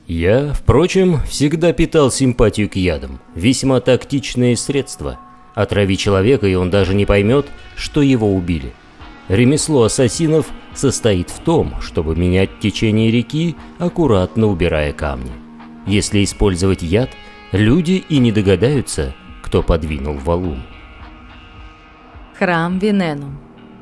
Я, впрочем, всегда питал симпатию к ядам. Весьма тактичные средства. Отрави человека, и он даже не поймет, что его убили. Ремесло ассасинов состоит в том, чтобы менять течение реки, аккуратно убирая камни. Если использовать яд, люди и не догадаются, кто подвинул валун. Храм Виненум.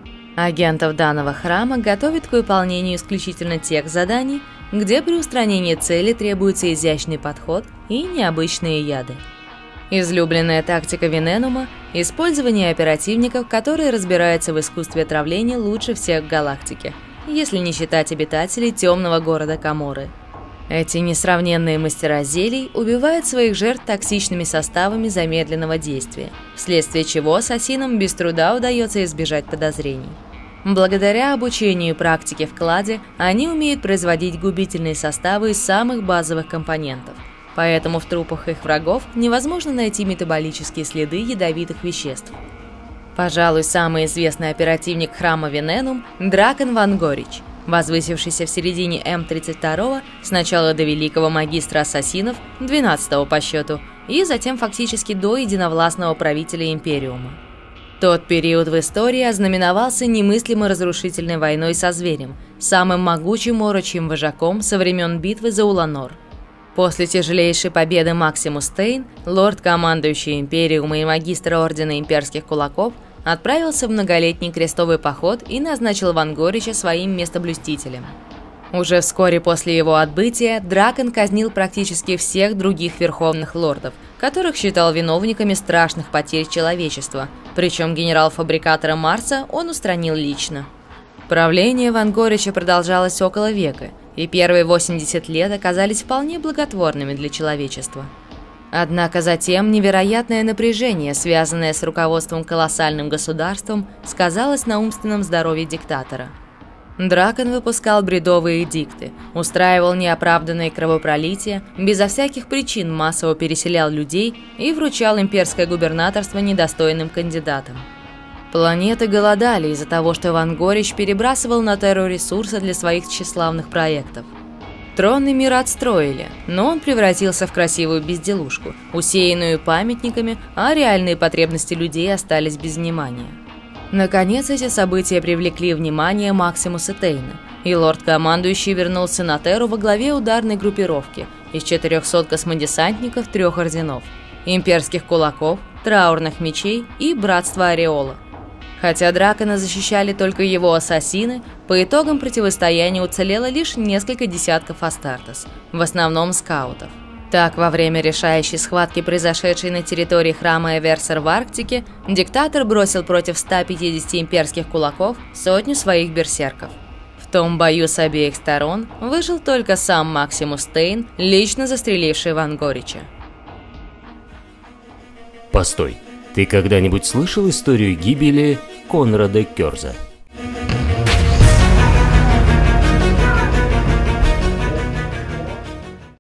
Агентов данного храма готовят к выполнению исключительно тех заданий, где при устранении цели требуется изящный подход и необычные яды. Излюбленная тактика Виненума – использование оперативников, которые разбираются в искусстве отравления лучше всех в галактике, если не считать обитателей темного города Каморы. Эти несравненные мастера зелий убивают своих жертв токсичными составами замедленного действия, вследствие чего ассасинам без труда удается избежать подозрений. Благодаря обучению и практике в кладе, они умеют производить губительные составы из самых базовых компонентов, поэтому в трупах их врагов невозможно найти метаболические следы ядовитых веществ. Пожалуй, самый известный оперативник храма Виненум – Дракон Ван Горич, возвысившийся в середине М-32 сначала до великого магистра ассасинов, 12-го по счету, и затем фактически до единовластного правителя Империума. Тот период в истории ознаменовался немыслимо разрушительной войной со зверем, самым могучим орочьим вожаком со времен битвы за Уланор. После тяжелейшей победы Максимус Тейн, лорд-командующий Империума и магистр Ордена Имперских Кулаков, отправился в многолетний крестовый поход и назначил Ван Горича своим местоблюстителем. Уже вскоре после его отбытия Дракон казнил практически всех других верховных лордов, которых считал виновниками страшных потерь человечества, причем генерал-фабрикатора Марса он устранил лично. Правление Ван Горича продолжалось около века, и первые 80 лет оказались вполне благотворными для человечества. Однако затем невероятное напряжение, связанное с руководством колоссальным государством, сказалось на умственном здоровье диктатора. Дракон выпускал бредовые эдикты, устраивал неоправданные кровопролития, безо всяких причин массово переселял людей и вручал имперское губернаторство недостойным кандидатам. Планеты голодали из-за того, что Ван Горич перебрасывал на Терру ресурсы для своих тщеславных проектов. Тронный мир отстроили, но он превратился в красивую безделушку, усеянную памятниками, а реальные потребности людей остались без внимания. Наконец, эти события привлекли внимание Максимуса Тейна, и лорд-командующий вернулся на Терру во главе ударной группировки из 400 космодесантников 3 орденов – имперских кулаков, траурных мечей и братства Ореола. Хотя Дракона защищали только его ассасины, по итогам противостояния уцелело лишь несколько десятков Астартес, в основном скаутов. Так, во время решающей схватки, произошедшей на территории храма Эверсер в Арктике, диктатор бросил против 150 имперских кулаков 100 своих берсерков. В том бою с обеих сторон выжил только сам Максимус Тейн, лично застреливший Ван Горича. Постой, ты когда-нибудь слышал историю гибели Конрада Кёрза?